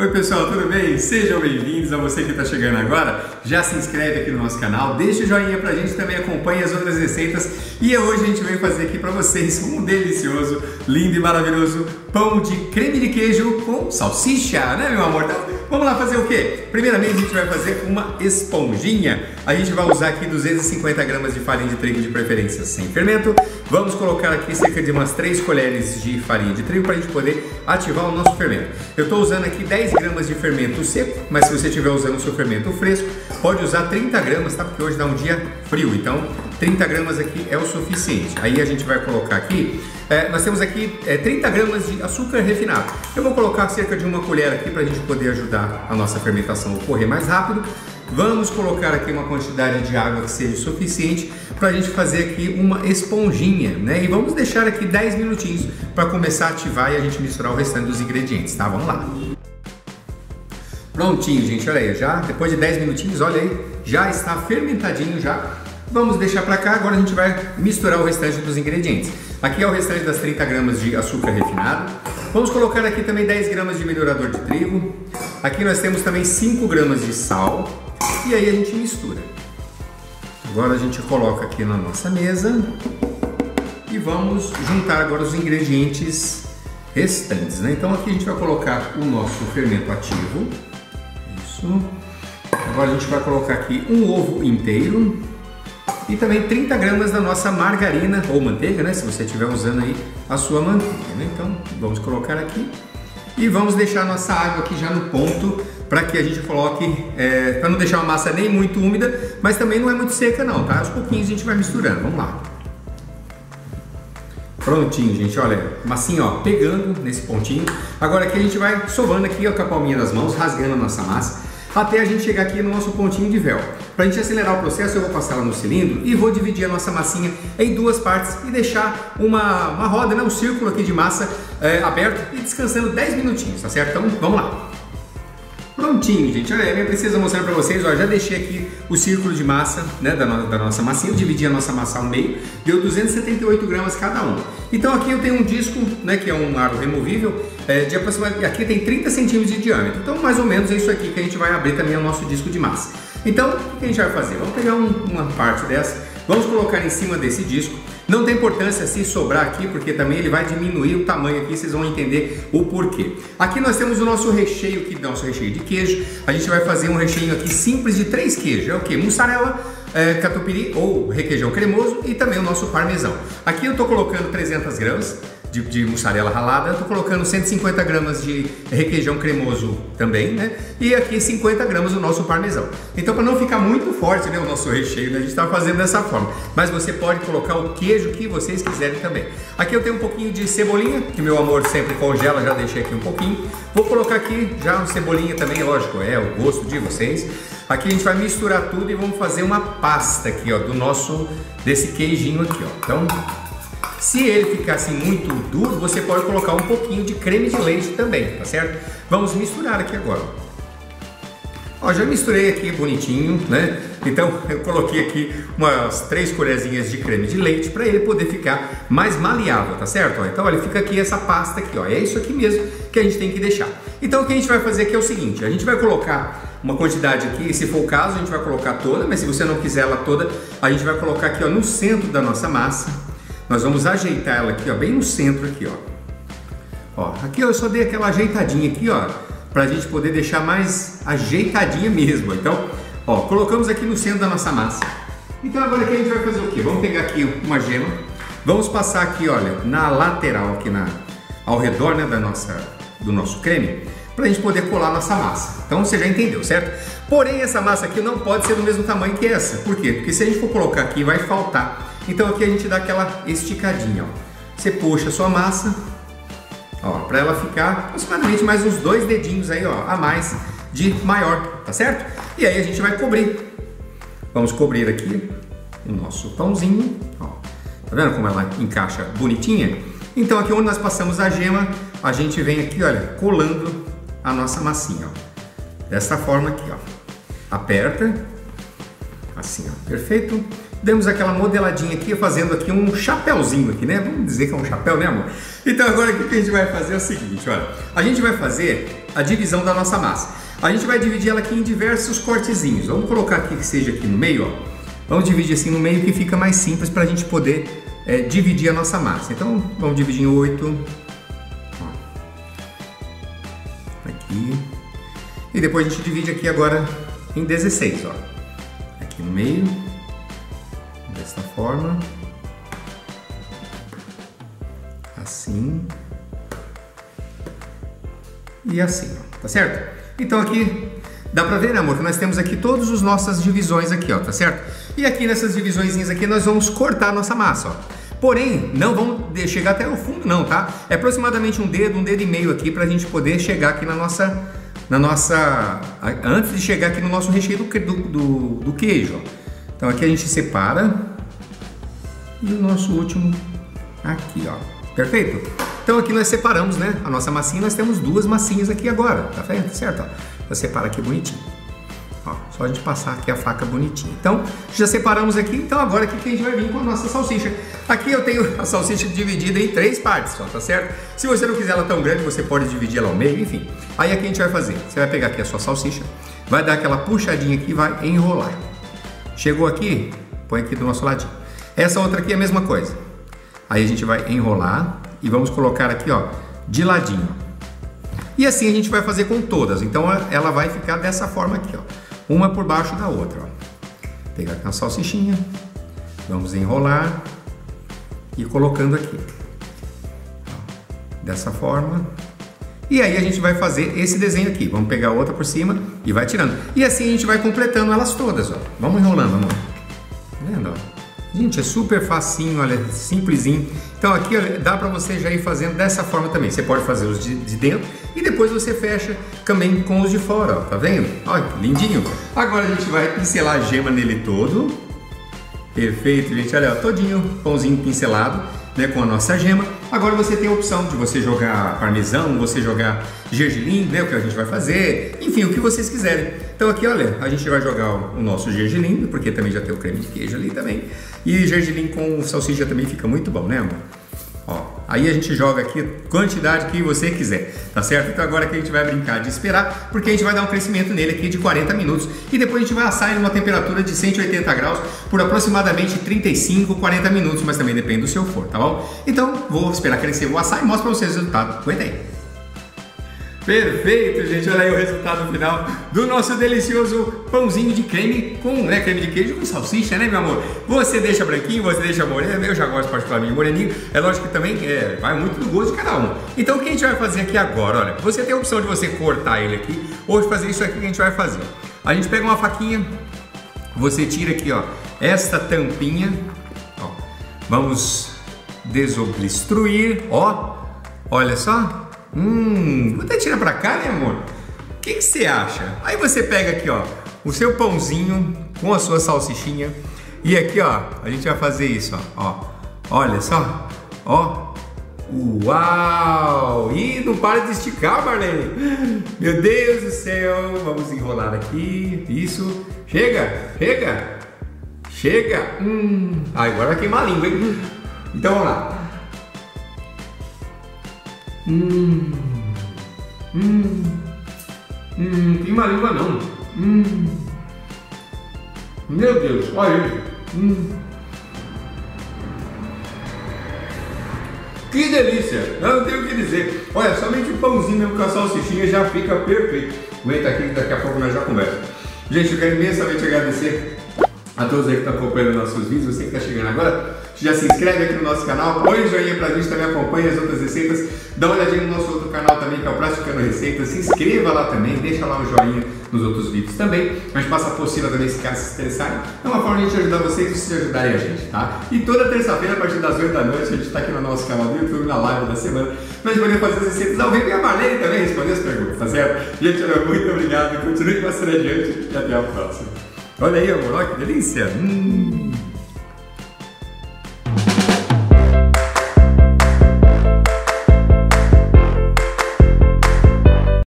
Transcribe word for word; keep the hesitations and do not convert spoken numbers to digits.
Oi pessoal, tudo bem? Sejam bem-vindos. A você que está chegando agora, já se inscreve aqui no nosso canal, deixa o joinha pra gente, também acompanha as outras receitas. E hoje a gente veio fazer aqui pra vocês um delicioso, lindo e maravilhoso pão de creme de queijo com salsicha, né meu amor? Então, vamos lá fazer o quê? Primeiramente a gente vai fazer uma esponjinha. A gente vai usar aqui duzentas e cinquenta gramas de farinha de trigo, de preferência sem fermento. Vamos colocar aqui cerca de umas três colheres de farinha de trigo para a gente poder ativar o nosso fermento. Eu estou usando aqui dez gramas de fermento seco, mas se você estiver usando o seu fermento fresco, pode usar trinta gramas, tá? Porque hoje dá um dia frio, então trinta gramas aqui é o suficiente. Aí a gente vai colocar aqui, é, nós temos aqui é, trinta gramas de açúcar refinado. Eu vou colocar cerca de uma colher aqui para a gente poder ajudar a nossa fermentação a ocorrer mais rápido. Vamos colocar aqui uma quantidade de água que seja suficiente para a gente fazer aqui uma esponjinha, né? E vamos deixar aqui dez minutinhos para começar a ativar e a gente misturar o restante dos ingredientes, tá? Vamos lá. Prontinho, gente, olha aí, já depois de dez minutinhos, olha aí, já está fermentadinho já. Vamos deixar para cá, agora a gente vai misturar o restante dos ingredientes. Aqui é o restante das trinta gramas de açúcar refinado. Vamos colocar aqui também dez gramas de melhorador de trigo. Aqui nós temos também cinco gramas de sal. E aí a gente mistura. Agora a gente coloca aqui na nossa mesa e vamos juntar agora os ingredientes restantes, né? Então aqui a gente vai colocar o nosso fermento ativo. Isso. Agora a gente vai colocar aqui um ovo inteiro e também trinta gramas da nossa margarina ou manteiga, né? Se você estiver usando aí a sua manteiga, né? Então vamos colocar aqui e vamos deixar a nossa água aqui já no ponto para que a gente coloque, é, para não deixar uma massa nem muito úmida, mas também não é muito seca não, tá? Aos pouquinhos a gente vai misturando, vamos lá. Prontinho, gente, olha, massinha, ó, pegando nesse pontinho. Agora aqui a gente vai sovando aqui, ó, com a palminha das mãos, rasgando a nossa massa, até a gente chegar aqui no nosso pontinho de véu. Para a gente acelerar o processo, eu vou passar ela no cilindro e vou dividir a nossa massinha em duas partes e deixar uma, uma roda, né, um círculo aqui de massa é, aberto e descansando dez minutinhos, tá certo? Então, vamos lá. Prontinho, gente, olha aí, minha princesa mostrando pra vocês, ó, já deixei aqui o círculo de massa, né, da, no, da nossa massinha, eu dividi a nossa massa ao meio, deu duzentos e setenta e oito gramas cada um. Então aqui eu tenho um disco, né, que é um aro removível, é, de aproximadamente, aqui tem trinta centímetros de diâmetro, então mais ou menos é isso aqui que a gente vai abrir também o nosso disco de massa. Então, o que a gente vai fazer? Vamos pegar um, uma parte dessa, vamos colocar em cima desse disco. Não tem importância se sobrar aqui, porque também ele vai diminuir o tamanho aqui, vocês vão entender o porquê. Aqui nós temos o nosso recheio, que nosso recheio de queijo. A gente vai fazer um recheio aqui simples de três queijos. É o que? Mussarela, é, catupiry ou requeijão cremoso e também o nosso parmesão. Aqui eu estou colocando trezentas gramas de, de mussarela ralada, eu estou colocando cento e cinquenta gramas de requeijão cremoso também, né? E aqui cinquenta gramas do nosso parmesão. Então, para não ficar muito forte, né, o nosso recheio, né, a gente está fazendo dessa forma. Mas você pode colocar o queijo que vocês quiserem também. Aqui eu tenho um pouquinho de cebolinha, que meu amor sempre congela, já deixei aqui um pouquinho. Vou colocar aqui já uma cebolinha também, lógico, é o gosto de vocês. Aqui a gente vai misturar tudo e vamos fazer uma pasta aqui, ó, do nosso, desse queijinho aqui, ó. Então, se ele ficar assim muito duro, você pode colocar um pouquinho de creme de leite também, tá certo? Vamos misturar aqui agora. Ó, já misturei aqui bonitinho, né? Então eu coloquei aqui umas três colherzinhas de creme de leite para ele poder ficar mais maleável, tá certo? Ó, então olha, fica aqui essa pasta aqui, ó. É isso aqui mesmo que a gente tem que deixar. Então o que a gente vai fazer aqui é o seguinte, a gente vai colocar uma quantidade aqui, se for o caso a gente vai colocar toda, mas se você não quiser ela toda, a gente vai colocar aqui, ó, no centro da nossa massa. Nós vamos ajeitar ela aqui, ó, bem no centro aqui, ó. Ó, aqui eu só dei aquela ajeitadinha aqui, ó, pra gente poder deixar mais ajeitadinha mesmo. Então, ó, colocamos aqui no centro da nossa massa. Então agora aqui a gente vai fazer o quê? Vamos pegar aqui uma gema, vamos passar aqui, olha, na lateral aqui na ao redor, né, da nossa do nosso creme, pra gente poder colar a nossa massa. Então você já entendeu, certo? Porém, essa massa aqui não pode ser do mesmo tamanho que essa. Por quê? Porque se a gente for colocar aqui, vai faltar. Então aqui a gente dá aquela esticadinha, ó. Você puxa a sua massa, ó, para ela ficar aproximadamente mais uns dois dedinhos aí, ó, a mais de maior, tá certo? E aí a gente vai cobrir. Vamos cobrir aqui o nosso pãozinho, ó. Tá vendo como ela encaixa bonitinha? Então aqui onde nós passamos a gema, a gente vem aqui, olha, colando a nossa massinha, ó. Dessa forma aqui, ó. Aperta, assim, ó, perfeito. Demos aquela modeladinha aqui, fazendo aqui um chapéuzinho aqui, né? Vamos dizer que é um chapéu, né, amor? Então agora o que a gente vai fazer é o seguinte, olha. A gente vai fazer a divisão da nossa massa. A gente vai dividir ela aqui em diversos cortezinhos. Vamos colocar aqui que seja aqui no meio, ó. Vamos dividir assim no meio que fica mais simples para a gente poder é, dividir a nossa massa. Então vamos dividir em oito. Aqui. E depois a gente divide aqui agora em dezesseis, ó. Aqui no meio. Desta forma. Assim. E assim, ó. Tá certo? Então aqui dá pra ver, né, amor, que nós temos aqui todas as nossas divisões aqui, ó, tá certo? E aqui nessas divisõezinhas aqui nós vamos cortar a nossa massa, ó. Porém, não vamos chegar até o fundo não, tá? É aproximadamente um dedo, um dedo e meio aqui pra gente poder chegar aqui na nossa, na nossa, antes de chegar aqui no nosso recheio do, do, do queijo, ó. Então aqui a gente separa e o nosso último aqui, ó. Perfeito? Então aqui nós separamos, né, a nossa massinha, nós temos duas massinhas aqui agora, tá vendo? Certo? Ó, já separa aqui bonitinho. Ó, só a gente passar aqui a faca bonitinha. Então, já separamos aqui, então agora aqui que a gente vai vir com a nossa salsicha. Aqui eu tenho a salsicha dividida em três partes, ó, tá certo? Se você não quiser ela tão grande, você pode dividir ela ao meio, enfim. Aí aqui a gente vai fazer, você vai pegar aqui a sua salsicha, vai dar aquela puxadinha aqui e vai enrolar. Chegou aqui, põe aqui do nosso ladinho. Essa outra aqui é a mesma coisa. Aí a gente vai enrolar e vamos colocar aqui, ó, de ladinho. E assim a gente vai fazer com todas. Então ela vai ficar dessa forma aqui, ó, uma por baixo da outra, ó. Pegar aqui a salsichinha, vamos enrolar e colocando aqui, ó, dessa forma. E aí a gente vai fazer esse desenho aqui. Vamos pegar outra por cima e vai tirando. E assim a gente vai completando elas todas, ó. Vamos enrolando, amor. Tá vendo, ó? Gente, é super facinho, olha, simplesinho. Então aqui olha, dá para você já ir fazendo dessa forma também. Você pode fazer os de, de dentro e depois você fecha também com os de fora, ó, tá vendo? Olha, que lindinho. Agora a gente vai pincelar a gema nele todo. Perfeito, gente, olha, ó, todinho, pãozinho pincelado, né, com a nossa gema. Agora você tem a opção de você jogar parmesão, você jogar gergelim, né, o que a gente vai fazer, enfim, o que vocês quiserem. Então aqui, olha, a gente vai jogar o nosso gergelim, porque também já tem o creme de queijo ali também. E gergelim com salsicha também fica muito bom, né, amor? Ó, aí a gente joga aqui a quantidade que você quiser, tá certo? Então agora que a gente vai brincar de esperar, porque a gente vai dar um crescimento nele aqui de quarenta minutos e depois a gente vai assar ele numa temperatura de cento e oitenta graus por aproximadamente trinta e cinco, quarenta minutos, mas também depende do seu forno, tá bom? Então vou esperar crescer, vou assar e mostro pra vocês o resultado. Aguenta aí. Perfeito, gente, olha aí o resultado final do nosso delicioso pãozinho de creme com, né, creme de queijo com salsicha, né, meu amor? Você deixa branquinho, você deixa moreno, eu já gosto particularmente de moreninho, é lógico que também é, vai muito do gosto de cada um. Então o que a gente vai fazer aqui agora, olha, você tem a opção de você cortar ele aqui ou de fazer isso aqui que a gente vai fazer. A gente pega uma faquinha, você tira aqui, ó, esta tampinha, ó, vamos desobstruir, ó, olha só. Hum, vou até tirar pra cá, né, amor? O que que você acha? Aí você pega aqui, ó, o seu pãozinho com a sua salsichinha e aqui, ó, a gente vai fazer isso, ó, ó, olha só, ó, uau! Ih, não para de esticar, Marlene! Meu Deus do céu! Vamos enrolar aqui, isso, chega, chega, chega! Hum, ah, agora vai queimar a língua, hein? Então vamos lá. Hum, hum, hum, queima a língua não. Hum, meu Deus, olha ele. Hum. Que delícia! Eu não tenho o que dizer. Olha, somente o pãozinho mesmo com a salsichinha já fica perfeito. Aguenta aqui que daqui a pouco nós já conversamos. Gente, eu quero imensamente agradecer a todos aí que estão acompanhando nossos vídeos. Você que está chegando agora, já se inscreve aqui no nosso canal, põe o joinha pra gente, também acompanha as outras receitas, dá uma olhadinha no nosso outro canal também, que é o Praticando Receitas, se inscreva lá também, deixa lá o joinha nos outros vídeos também, a gente passa a apostila também se caso se interessarem, é uma forma de a gente ajudar vocês e vocês ajudarem a gente, tá? E toda terça-feira, a partir das oito da noite, a gente está aqui no nosso canal do YouTube, na live da semana, pra gente poder fazer as receitas ao vivo e a Marlene também responder as perguntas, tá certo? Gente, muito obrigado, continue passando adiante e até a próxima. Olha aí, amor, olha que delícia! Hum.